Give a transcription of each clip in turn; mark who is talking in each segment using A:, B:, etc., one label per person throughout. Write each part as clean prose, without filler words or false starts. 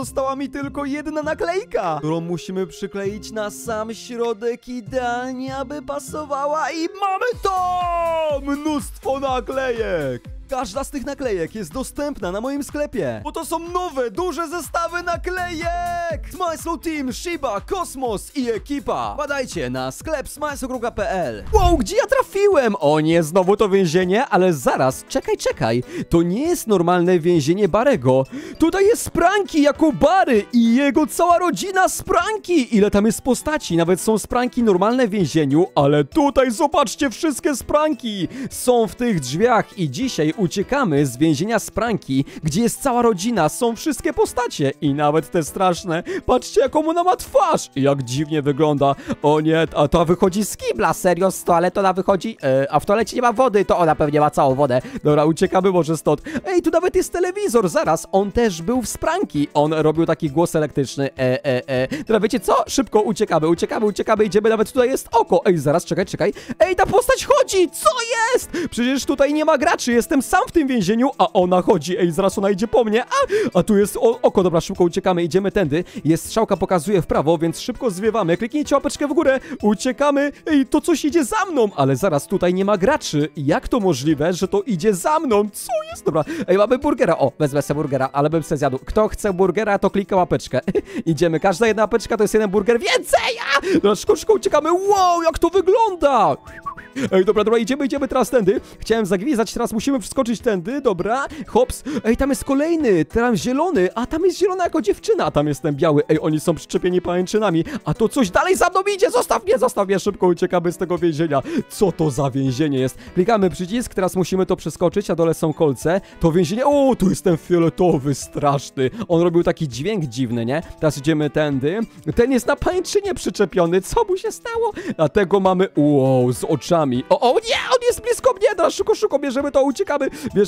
A: została mi tylko jedna naklejka, którą musimy przykleić na sam środek idealnie, aby pasowała i mamy to! Mnóstwo naklejek! Każda z tych naklejek jest dostępna na moim sklepie, bo to są nowe, duże zestawy naklejek! Smajslow Team, Shiba, Kosmos i ekipa. Badajcie na sklep smajslow.pl. Wow, gdzie ja trafiłem? O nie, znowu to więzienie, ale zaraz, czekaj. To nie jest normalne więzienie Barego. Tutaj jest Spranki jako Bary i jego cała rodzina Spranki. Ile tam jest postaci, nawet są Spranki normalne w więzieniu, ale tutaj zobaczcie, wszystkie Spranki są w tych drzwiach i dzisiaj uciekamy z więzienia Spranki, gdzie jest cała rodzina, są wszystkie postacie i nawet te straszne. Patrzcie, jaką ona ma twarz i jak dziwnie wygląda. O nie, a to wychodzi z kibla, serio, z toalety ona wychodzi, a w toalecie nie ma wody, to ona pewnie ma całą wodę. Dobra, uciekamy może stąd. Ej, tu nawet jest telewizor, zaraz, on też był w Spranki, on robił taki głos elektryczny, Dobra, wiecie co? Szybko uciekamy, idziemy, nawet tutaj jest oko. Ej, zaraz, czekaj. Ej, ta postać chodzi, co jest? Przecież tutaj nie ma graczy, jestem sam w tym więzieniu, a ona chodzi. Ej, zaraz ona idzie po mnie. A tu jest oko. Dobra, szybko uciekamy. Idziemy tędy. Jest strzałka, pokazuje w prawo, więc szybko zwiewamy. Kliknijcie łapeczkę w górę. Uciekamy. Ej, to coś idzie za mną. Ale zaraz, tutaj nie ma graczy. Jak to możliwe, że to idzie za mną? Co jest? Dobra. Ej, mamy burgera. O, wezmę sobie burgera, ale bym se zjadł. Kto chce burgera, to klika łapeczkę. Idziemy. Każda jedna łapeczka to jest jeden burger więcej. Dobra, szybko uciekamy. Wow, jak to wygląda. Ej, dobra, idziemy teraz tędy. Chciałem zagwizdać, teraz musimy przeskoczyć tędy, dobra, hops. Ej, tam jest kolejny, tam zielony, a tam jest zielona jako dziewczyna, a tam jest ten biały. Ej, oni są przyczepieni pajęczynami, a to coś dalej za mną idzie, zostaw mnie, szybko uciekamy z tego więzienia. Co to za więzienie jest? Klikamy przycisk, teraz musimy to przeskoczyć, a dole są kolce. To więzienie, o, tu jest ten fioletowy, straszny. On robił taki dźwięk dziwny, nie? Teraz idziemy tędy. Ten jest na pajęczynie przyczepiony, co mu się stało? A tego mamy, wow, z oczami. O nie, on jest blisko mnie, teraz szybko, bierzemy to, uciekamy,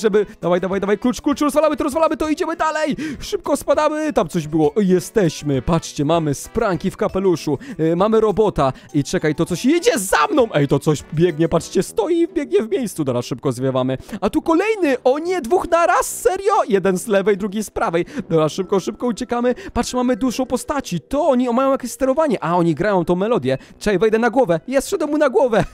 A: dawaj, klucz, rozwalamy to, idziemy dalej, szybko spadamy, tam coś było, jesteśmy, patrzcie, mamy Spranki w kapeluszu, mamy robota i czekaj, to coś idzie za mną, ej, to coś biegnie, patrzcie, stoi i biegnie w miejscu, teraz szybko zwiewamy, a tu kolejny, o nie, dwóch naraz, serio, jeden z lewej, drugi z prawej, dobra, szybko uciekamy, patrz, mamy dużo postaci, to oni mają jakieś sterowanie, a oni grają tą melodię, czekaj, wejdę na głowę, wszedłem mu na głowę,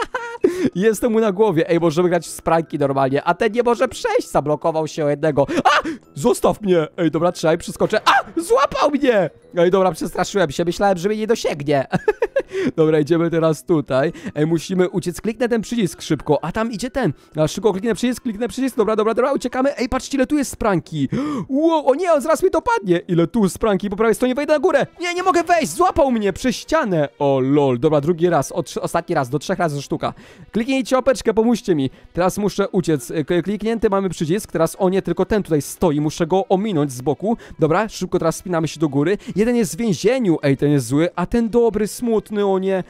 A: jestem mu na głowie. Ej, możemy grać w Spranki normalnie, a ten nie może przejść, zablokował się o jednego. Zostaw mnie! Ej, dobra, trzymaj, przeskoczę. Złapał mnie! Ej, dobra, przestraszyłem się, myślałem, że mnie nie dosięgnie. Dobra, idziemy teraz tutaj. Ej, musimy uciec, kliknę ten przycisk szybko, a tam idzie ten. Szybko kliknę przycisk, dobra, uciekamy. Ej, patrzcie, ile tu jest Spranki. Wow, o nie, on zaraz mi to padnie. Ile tu Spranki, po prawej stronie, wejdę na górę. Nie mogę wejść, złapał mnie przez ścianę. O lol, dobra, drugi raz, ostatni raz, do 3 razy sztuka. Kliknijcie łapeczkę, pomóżcie mi. Teraz muszę uciec. Kliknięty mamy przycisk, teraz o nie, tylko ten tutaj stoi, muszę go ominąć z boku. Dobra, szybko teraz spinamy się do góry. Jeden jest w więzieniu, ej, ten jest zły, a ten dobry, smutny, o nie.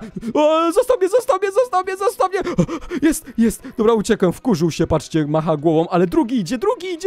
A: Zostaw mnie. Jest. Dobra, uciekłem, wkurzył się, patrzcie, macha głową, ale drugi idzie.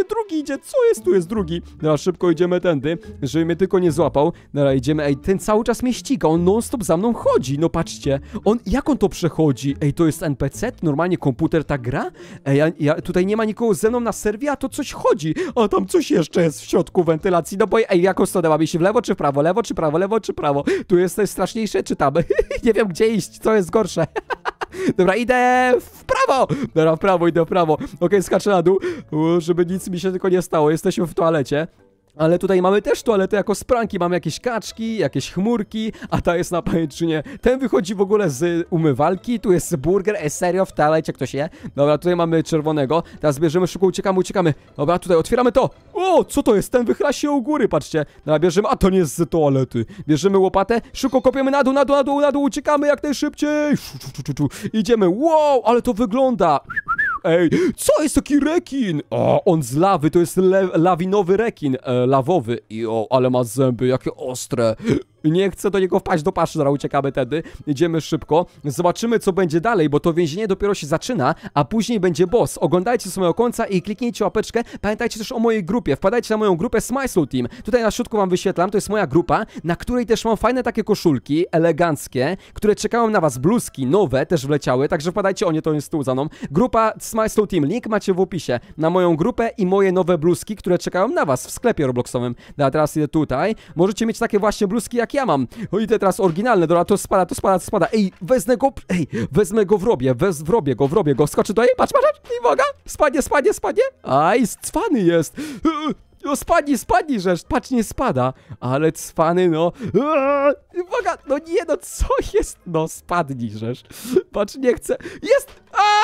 A: Co jest? Tu jest drugi. Dobra, szybko idziemy tędy, żeby mnie tylko nie złapał. Dobra, idziemy, ej, ten cały czas mnie ściga, on non stop za mną chodzi, no patrzcie. Jak on to przechodzi? Ej, to jest NPC? Normalnie komputer tak gra? Ej, tutaj nie ma nikogo ze mną na serwie, a to coś chodzi. A tam coś jeszcze jest w środku wentylacji. No bo, ej, jaką stronę mam iść? W lewo czy w prawo? Lewo czy prawo? Tu jest coś straszniejsze, czy tam? Nie wiem, gdzie iść, co jest gorsze. Dobra, idę w prawo! Dobra, idę w prawo. Okej, skaczę na dół, żeby nic mi się tylko nie stało. Jesteśmy w toalecie. Ale tutaj mamy też toaletę jako Spranki, mamy jakieś kaczki, jakieś chmurki, a ta jest na pajęczynie. Ten wychodzi w ogóle z umywalki, tu jest burger, serio, w toalecie ktoś je. Dobra, tutaj mamy czerwonego, teraz bierzemy, szybko uciekamy. Dobra, tutaj otwieramy to. O, co to jest? Ten wychyla się u góry, patrzcie. Dobra, bierzemy, a to nie jest z toalety. Bierzemy łopatę, szybko kopiemy na dół, uciekamy jak najszybciej. Idziemy, wow, ale to wygląda. Ej, co jest taki rekin? O, on z lawy, to jest lawinowy rekin, lawowy. Jo, ale ma zęby, jakie ostre. Nie chcę do niego wpaść do paszy, zaraz uciekamy tedy. Idziemy szybko. Zobaczymy, co będzie dalej, bo to więzienie dopiero się zaczyna, a później będzie boss. Oglądajcie do samego końca i kliknijcie łapeczkę. Pamiętajcie też o mojej grupie. Wpadajcie na moją grupę Smile Slow Team. Tutaj na środku wam wyświetlam, to jest moja grupa, na której też mam fajne takie koszulki, eleganckie, które czekają na was. Bluzki nowe też wleciały, także wpadajcie, o nie, to jest tu za mną. Grupa Smile Slow Team, link macie w opisie. Na moją grupę i moje nowe bluzki, które czekają na was w sklepie robloxowym. Dobra, teraz idę tutaj. Możecie mieć takie właśnie bluzki jak ja mam. O, idę teraz oryginalne, dobra, to spada, to spada, to spada. Ej, wezmę go w robię go. Skoczy tutaj, patrz, i uwaga, spadnie. Aj, cwany jest. No spadnij, żeż, patrz, nie spada. Ale cwany, no. Uwaga, no nie, no co jest? No spadnij, żeż. Patrz, nie chcę. Jest!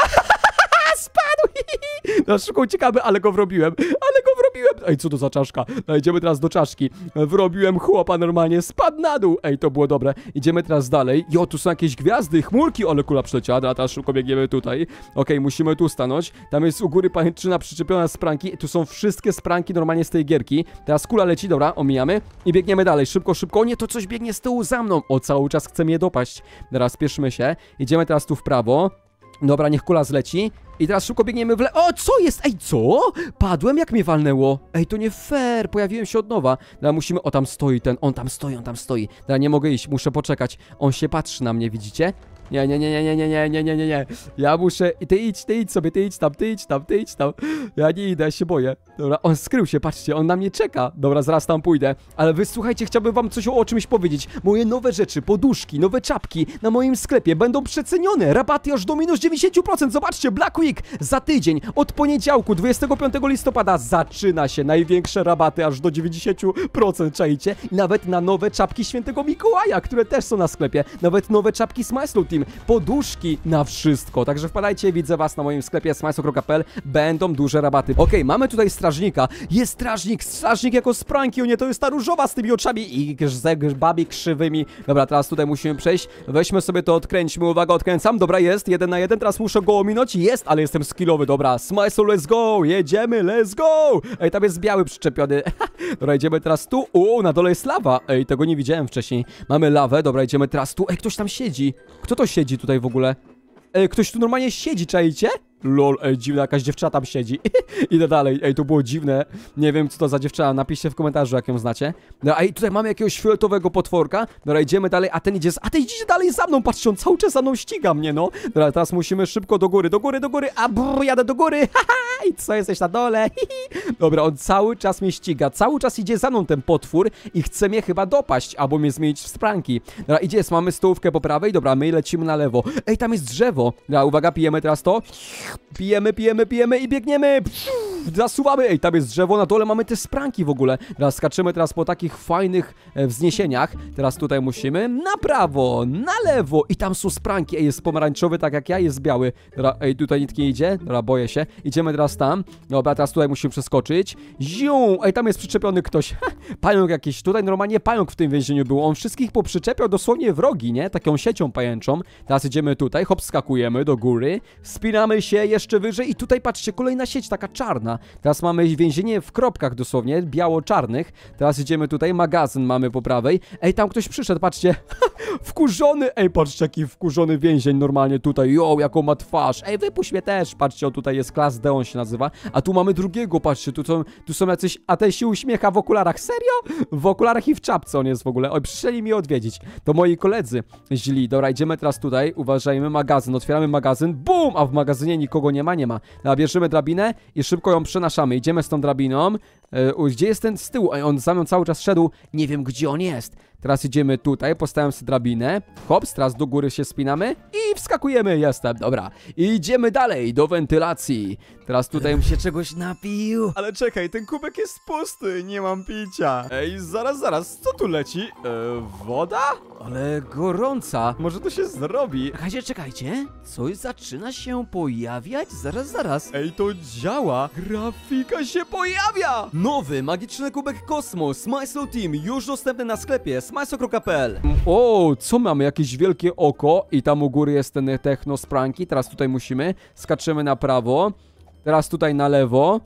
A: Spadł! No szybko uciekamy, ale go wrobiłem. Ej, co to za czaszka? No, idziemy teraz do czaszki. Wrobiłem chłopa normalnie, spadł na dół. Ej, to było dobre. Idziemy teraz dalej. Jo, tu są jakieś gwiazdy, chmurki, ale kula przyleciała. A teraz szybko biegniemy tutaj. Okej, musimy tu stanąć. Tam jest u góry pajęczyna przyczepiona z pranki. Tu są wszystkie spranki normalnie z tej gierki. Teraz kula leci, dobra, omijamy. I biegniemy dalej, szybko. O nie, to coś biegnie z tyłu za mną. O, cały czas chce mnie dopaść. Teraz spieszmy się. Idziemy teraz tu w prawo. Dobra, niech kula zleci. I teraz szybko biegniemy w le... O, co jest? Ej, co? Padłem, jak mnie walnęło? Ej, to nie fair, pojawiłem się od nowa. Dobra, musimy... O, tam stoi ten, on tam stoi. Dobra, nie mogę iść, muszę poczekać. On się patrzy na mnie, widzicie? Nie. Ja muszę... Ty idź sobie, ty idź tam. Ja nie idę, ja się boję. Dobra, on skrył się, patrzcie, on na mnie czeka. Dobra, zaraz tam pójdę. Ale wy słuchajcie, chciałbym wam coś o czymś powiedzieć. Moje nowe rzeczy, poduszki, nowe czapki na moim sklepie będą przecenione. Rabaty aż do minus 90%. Zobaczcie, Black Week za tydzień. Od poniedziałku, 25 listopada zaczyna się największe rabaty aż do 90%, czajcie? I nawet na nowe czapki Świętego Mikołaja, które też są na sklepie. Nawet nowe czapki Smile Slow Team. Poduszki na wszystko. Także wpadajcie, widzę was na moim sklepie smileslow.pl. Będą duże rabaty. Okej, mamy tutaj strażnika. Jest strażnik jako z pranki. O nie, to jest ta różowa z tymi oczami i babi krzywymi. Dobra, teraz tutaj musimy przejść. Weźmy sobie to, odkręćmy. Uwaga, odkręcam. Dobra, jest. 1 na 1. Teraz muszę go ominąć. Jest, ale jestem skillowy. Dobra, Smile Slow, let's go. Jedziemy, let's go. Ej, tam jest biały przyczepiony. Dobra, idziemy teraz tu. O, na dole jest lawa. Ej, tego nie widziałem wcześniej. Mamy lawę. Dobra, idziemy teraz tu. Ej, ktoś tam siedzi. Kto to siedzi tutaj w ogóle? Ej, ktoś tu normalnie siedzi, czajcie? Lol, ej, dziwna, jakaś dziewczyna tam siedzi. Idę dalej, ej, to było dziwne. Nie wiem, co to za dziewczyna, napiszcie w komentarzu, jak ją znacie. No, ej, tutaj mamy jakiegoś fioletowego potworka. Dobra, idziemy dalej, a ten idzie dalej za mną, patrzcie, on cały czas za mną ściga mnie, no. Dobra, teraz musimy szybko do góry, a brrr, jadę do góry, haha, i co, jesteś na dole? Dobra, on cały czas mnie ściga, cały czas idzie za mną ten potwór i chce mnie chyba dopaść, albo mnie zmienić w spranki. Dobra, mamy stołówkę po prawej, dobra, my lecimy na lewo. Ej, tam jest drzewo. Dobra, uwaga, pijemy teraz to. Pijemy i biegniemy. Zasuwamy. Ej, tam jest drzewo, na dole mamy te spranki w ogóle. Teraz skaczymy teraz po takich fajnych wzniesieniach. Teraz tutaj musimy na prawo, na lewo i tam są spranki. Ej, jest pomarańczowy, tak jak ja, jest biały. Dobra, ej, tutaj nikt nie idzie. Dobra, boję się. Idziemy teraz tam. Dobra, teraz tutaj musimy przeskoczyć. Ziu! Ej, tam jest przyczepiony ktoś. Pająk jakiś. Tutaj normalnie pająk w tym więzieniu był. On wszystkich poprzyczepiał dosłownie w rogi, nie? Taką siecią pajęczą. Teraz idziemy tutaj, hop, skakujemy do góry. Wspinamy się jeszcze wyżej i tutaj patrzcie, kolejna sieć, taka czarna. Teraz mamy więzienie w kropkach dosłownie, biało-czarnych. Teraz idziemy tutaj, magazyn mamy po prawej. Ej, tam ktoś przyszedł, patrzcie. Wkurzony, ej, patrzcie, jaki wkurzony więzień normalnie tutaj. Jo, jaką ma twarz. Ej, wypuść mnie też. Patrzcie, on tutaj jest Class D, on się nazywa. A tu mamy drugiego, patrzcie, tu są jacyś, a ten się uśmiecha w okularach. Serio? W okularach i w czapce on jest w ogóle. Oj, przyszli mi odwiedzić. To moi koledzy źli. Dobra, idziemy teraz tutaj, uważajmy, magazyn. Otwieramy magazyn, bum, a w magazynie nikogo nie ma. Dobra, bierzemy drabinę i szybko ją przenaszamy. Idziemy z tą drabiną. Gdzie jest ten z tyłu? On za mną cały czas szedł. Nie wiem, gdzie on jest. Teraz idziemy tutaj, postawiam sobie drabinę. Hops, teraz do góry się spinamy i wskakujemy. Jestem, dobra. I idziemy dalej, do wentylacji. Teraz tutaj bym się czegoś napił. Ale czekaj, ten kubek jest pusty, nie mam picia. Ej, zaraz, co tu leci? Woda? Ale gorąca. Może to się zrobi. Czekajcie. Coś zaczyna się pojawiać? Zaraz. Ej, to działa. Grafika się pojawia. Nowy, magiczny kubek Kosmo, Smile Slow Team, już dostępny na sklepie smileslow.pl. O, co mamy? Jakieś wielkie oko i tam u góry jest ten techno z pranki. Teraz tutaj musimy, skaczymy na prawo. Teraz tutaj na lewo.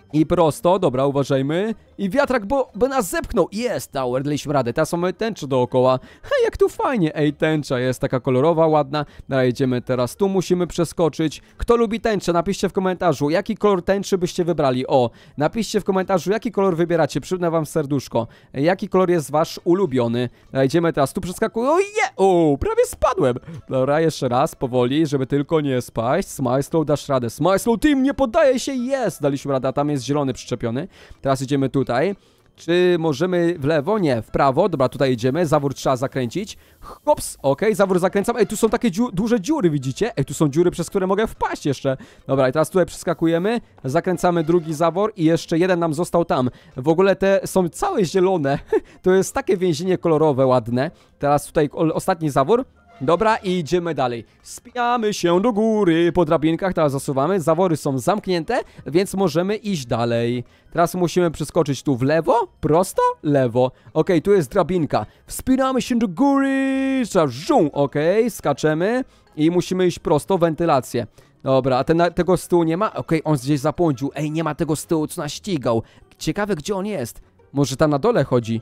A: I prosto, dobra, uważajmy. I wiatrak, bo nas zepchnął. Jest, tower, daliśmy radę. Teraz mamy tęczę dookoła. Hej, jak tu fajnie. Ej, tęcza jest taka kolorowa, ładna. Dobra, jedziemy teraz. Tu musimy przeskoczyć. Kto lubi tęczę? Napiszcie w komentarzu, jaki kolor tęczy byście wybrali. O, napiszcie w komentarzu, jaki kolor wybieracie. Przypnę wam serduszko. Jaki kolor jest wasz ulubiony? Dobra, jedziemy teraz. Tu przeskakuję. O, je! O, prawie spadłem. Dobra, jeszcze raz, powoli, żeby tylko nie spaść. Smajslow, dasz radę. Smajslow team, nie poddaje się. Jest! Daliśmy radę, a tam jest zielony przyczepiony. Teraz idziemy tutaj. Czy możemy w lewo? Nie, w prawo. Dobra, tutaj idziemy. Zawór trzeba zakręcić. Hops, okej, zawór zakręcam. Ej, tu są takie duże dziury, widzicie? Ej, tu są dziury, przez które mogę wpaść jeszcze. Dobra, i teraz tutaj przeskakujemy. Zakręcamy drugi zawór i jeszcze jeden nam został tam. W ogóle te są całe zielone. To jest takie więzienie kolorowe, ładne. Teraz tutaj ostatni zawór. Dobra, i idziemy dalej. Wspinamy się do góry po drabinkach, teraz zasuwamy. Zawory są zamknięte, więc możemy iść dalej. Teraz musimy przeskoczyć tu w lewo, prosto, lewo. Okej, tu jest drabinka. Wspinamy się do góry. Żum, okej, skaczemy i musimy iść prosto, wentylację. Dobra, a tego z tyłu nie ma? Okej, on gdzieś zapłądził. Ej, nie ma tego z tyłu, co nas ścigał. Ciekawe, gdzie on jest. Może tam na dole chodzi.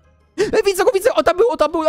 A: Ej, widzę go, widzę! O, tam był,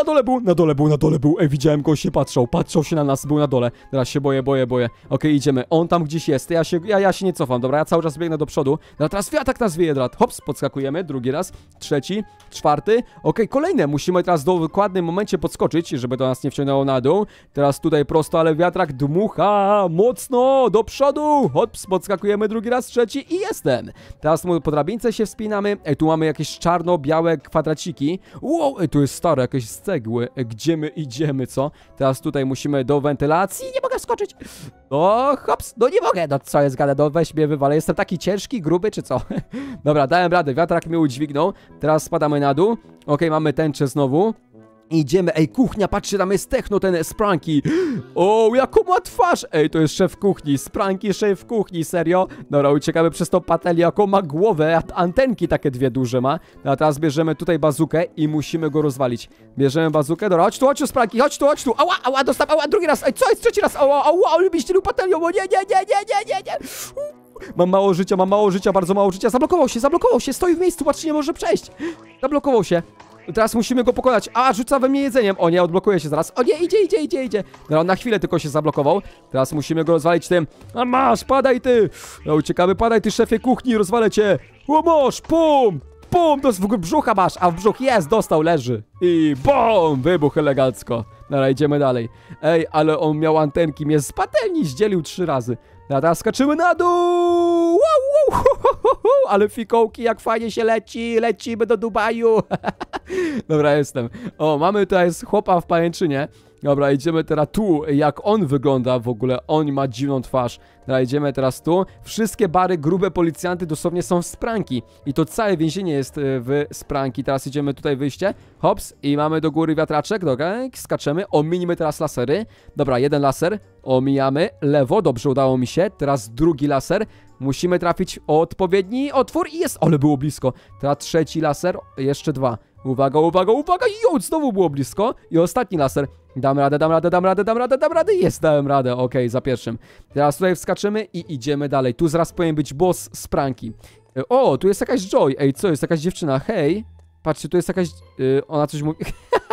A: na dole był. Ej, widziałem go, się patrzał się na nas, był na dole. Teraz się boję. Okej, idziemy. On tam gdzieś jest, ja się nie cofam, dobra, ja cały czas biegnę do przodu. Dobra, teraz wiatrak nas wieje, drat. Hops, podskakujemy, drugi raz, trzeci, czwarty. Okej, kolejne, musimy teraz w dokładnym momencie podskoczyć, żeby to nas nie wciągnęło na dół. Teraz tutaj prosto, ale wiatrak dmucha mocno do przodu. Hops, podskakujemy drugi raz, trzeci i jestem. Teraz po drabince się wspinamy. Ej, tu mamy jakieś czarno-białe kwadraciki. Wow, tu jest stare, jakieś z cegły. Gdzie my idziemy, co? Teraz tutaj musimy do wentylacji. Nie mogę skoczyć. O, hops, no nie mogę. No co jest gada, no weź mnie wywalę. Jestem taki ciężki, gruby, czy co? Dobra, dałem radę, wiatrak mnie udźwignął. Teraz spadamy na dół. Okej, mamy tęczę znowu. Idziemy, ej, kuchnia, patrzcie, tam jest techno, ten Spranky. O, jaką ma twarz. Ej, to jest szef kuchni, Spranky, szef kuchni, serio. Dobra, uciekamy przez tą patelnię, jaką ma głowę, antenki takie dwie duże ma. A teraz bierzemy tutaj bazukę i musimy go rozwalić. Bierzemy bazukę, dobra, chodź tu, Spranky, chodź tu. Ała, dostałem, drugi raz, ej, co jest, trzeci raz, ała, lubisz tylu patelnią, o nie. Mam mało życia, bardzo mało życia. Zablokował się, stoi w miejscu, patrzcie, nie może przejść. Zablokował się. Teraz musimy go pokonać. A, rzuca we mnie jedzeniem. O nie, odblokuje się zaraz. O nie, idzie. No, na chwilę tylko się zablokował. Teraz musimy go rozwalić tym. A masz, padaj ty. No, uciekamy, padaj ty, szefie kuchni, rozwalę cię. O, masz, pum, to w ogóle brzucha masz, a w brzuch jest, dostał, leży. I bum, wybuch elegancko. Dobra, idziemy dalej. Ej, ale on miał antenki, mnie z patelni zdzielił 3 razy. A teraz skaczymy na dół! Wow, ale fikołki, jak fajnie się lecimy do Dubaju. Dobra, jestem. O, mamy tutaj chłopa w pajęczynie. Dobra, idziemy teraz tu, jak on wygląda w ogóle, on ma dziwną twarz. Dobra, idziemy teraz tu. Wszystkie bary, grube policjanty dosłownie są w Spranky. I to całe więzienie jest w Spranky. Teraz idziemy tutaj wyjście, hops, i mamy do góry wiatraczek, dobra, skaczemy, ominimy teraz lasery. Dobra, jeden laser, omijamy, lewo, dobrze, udało mi się. Teraz drugi laser, musimy trafić odpowiedni otwór i jest, ale było blisko. Teraz trzeci laser, jeszcze 2. Uwaga, jo, znowu było blisko. I ostatni laser. Dam radę. Jest, dałem radę, okej, za pierwszym. Teraz tutaj wskaczymy i idziemy dalej. Tu zaraz powinien być boss z Pranki. O, tu jest jakaś Joy. Ej, co jest? Jakaś dziewczyna, hej. Patrzcie, tu jest jakaś... ona coś mówi...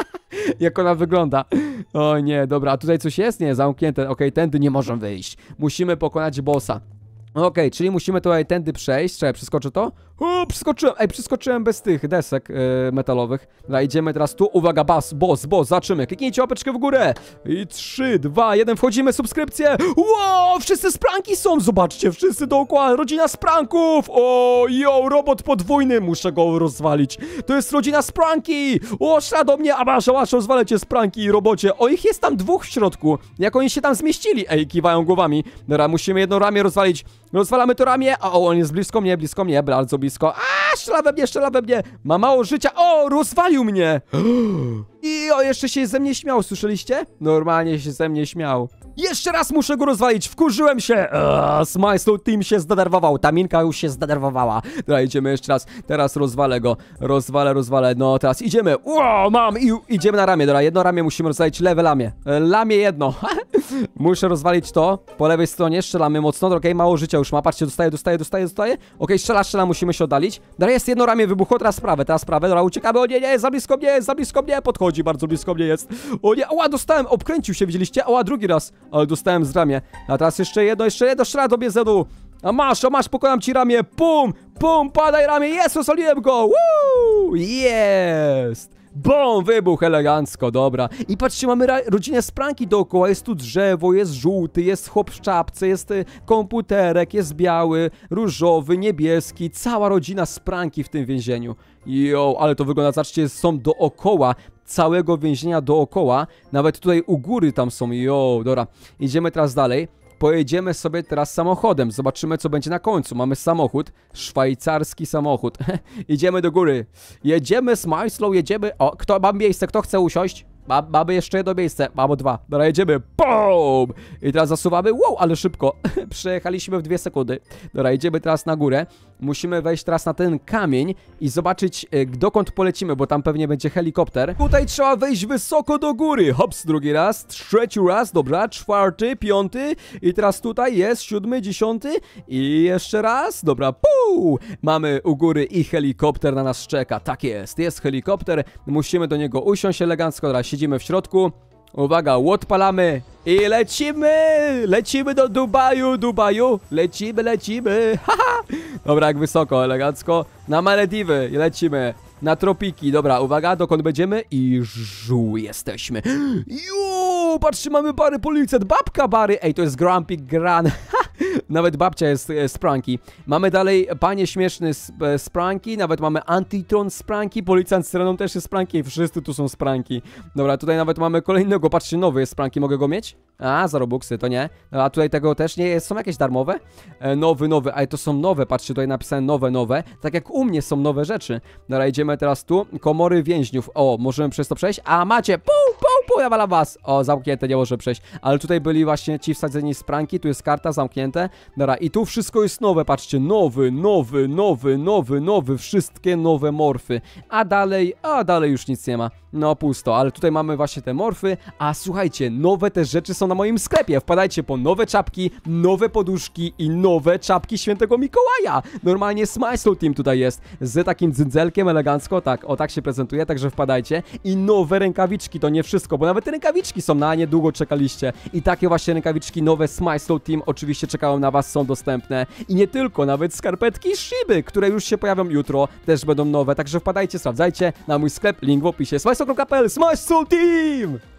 A: Jak ona wygląda. O nie, dobra, a tutaj coś jest? Nie, zamknięte. Okej, tędy nie możemy wyjść. Musimy pokonać bossa. Okej, czyli musimy tutaj tędy przejść. Czekaj, przeskoczę to? O, przeskoczyłem! Ej, przeskoczyłem bez tych desek metalowych. Dobra, idziemy teraz tu. Uwaga, boss, zobaczymy. Kliknijcie łapeczkę w górę. I 3, 2, 1, wchodzimy, subskrypcje. Wow, wszyscy Spranki są. Zobaczcie, wszyscy dookoła. Rodzina Spranków. O, yo, robot podwójny. Muszę go rozwalić. To jest rodzina Spranki. O, szla do mnie. A masz, rozwalę cię Spranki, robocie. O, ich jest tam 2 w środku. Jak oni się tam zmieścili? Ej, kiwają głowami. Dobra, musimy jedno ramię rozwalić. Rozwalamy to ramię. O, on jest blisko mnie, bardzo blisko. A, strzela we mnie. Ma mało życia. O, rozwalił mnie. I o, jeszcze się ze mnie śmiał, słyszeliście? Normalnie się ze mnie śmiał. Jeszcze raz muszę go rozwalić, wkurzyłem się. Smile Slow Team się zdenerwował, ta minka już się zdenerwowała. Dobra, idziemy jeszcze raz, teraz rozwalę go. Rozwalę, no teraz idziemy. Mam i idziemy na ramię, dobra, jedno ramię musimy rozwalić, lewe ramię. Lamię jedno. Muszę rozwalić to, po lewej stronie strzelamy mocno, okej, mało życia już ma, patrzcie, dostaje. Okej, strzela, musimy się oddalić. Dobra, jest jedno ramię wybuchło, teraz prawe, dobra, uciekamy, o nie, za blisko mnie, podchodzi, bardzo blisko mnie jest. O nie, dostałem, obkręcił się, widzieliście? Drugi raz, ale dostałem z ramię. A teraz jeszcze jedno, strzela do mnie zadu. A masz, pokonam ci ramię, pum, padaj ramię, jest, rozwaliłem go, woo, jest. Bum, wybuch elegancko, dobra. I patrzcie, mamy rodzinę z pranki dookoła, jest tu drzewo, jest żółty, jest chłop w czapce, jest komputerek, jest biały, różowy, niebieski, cała rodzina z pranki w tym więzieniu. Ale to wygląda, zobaczcie, są dookoła całego więzienia dookoła, nawet tutaj u góry tam są, dobra. Idziemy teraz dalej. Pojedziemy sobie teraz samochodem, zobaczymy co będzie na końcu. Mamy samochód, szwajcarski samochód. Idziemy do góry. Jedziemy, Smile Slow, jedziemy. Mam miejsce, kto chce usiąść? Mamy jeszcze jedno miejsce, mamy dwa. Dobra, jedziemy, BOOM! I teraz zasuwamy, ale szybko. Przejechaliśmy w 2 sekundy. Dobra, idziemy teraz na górę. Musimy wejść teraz na ten kamień i zobaczyć, dokąd polecimy, bo tam pewnie będzie helikopter. Tutaj trzeba wejść wysoko do góry. Hops, drugi raz, trzeci raz, dobra, 4., 5. I teraz tutaj jest 7., 10. I jeszcze raz, dobra, Mamy u góry i helikopter na nas czeka. Tak jest helikopter. Musimy do niego usiąść elegancko. Dobra, siedzimy w środku. Uwaga, odpalamy i lecimy do Dubaju, lecimy, haha. Dobra, jak wysoko, elegancko, na Malediwy lecimy, na tropiki, dobra, uwaga, dokąd będziemy i jesteśmy. Patrzcie, mamy Bary policjant, babka Bary, to jest Grumpy Gran. Nawet babcia jest z pranki. Mamy dalej panie śmieszny z pranki, nawet mamy Antitron z pranki, policjant z syreną też jest z pranki, wszyscy tu są z pranki. Dobra, tutaj nawet mamy kolejnego, patrzcie, nowy jest z pranki, mogę go mieć? Za robuxy, to nie. A tutaj tego też nie jest, są jakieś darmowe? Nowy, ale to są nowe, patrzcie, tutaj napisane nowe, tak jak u mnie są nowe rzeczy. Dobra, idziemy teraz tu, komory więźniów, możemy przez to przejść, a macie, ja walam was. Zamknięte, nie może przejść, ale tutaj byli właśnie ci wsadzeni z pranki, tu jest karta, zamknięte. Dobra, i tu wszystko jest nowe, patrzcie, nowy, wszystkie nowe morfy. A dalej już nic nie ma. No pusto, ale tutaj mamy właśnie te morfy. A słuchajcie, nowe te rzeczy są na moim sklepie. Wpadajcie po nowe czapki, nowe poduszki i nowe czapki Świętego Mikołaja. Normalnie Smile Slow Team tutaj jest, z takim dzyndzelkiem elegancko, tak, tak się prezentuje, także wpadajcie. I nowe rękawiczki, to nie wszystko, bo nawet te rękawiczki są, na niedługo czekaliście. I takie właśnie rękawiczki nowe Smile Slow Team oczywiście czekają na was, są dostępne. I nie tylko, nawet skarpetki Shiby, które już się pojawią jutro, też będą nowe, także wpadajcie, sprawdzajcie na mój sklep, link w opisie. Smile Slow Team!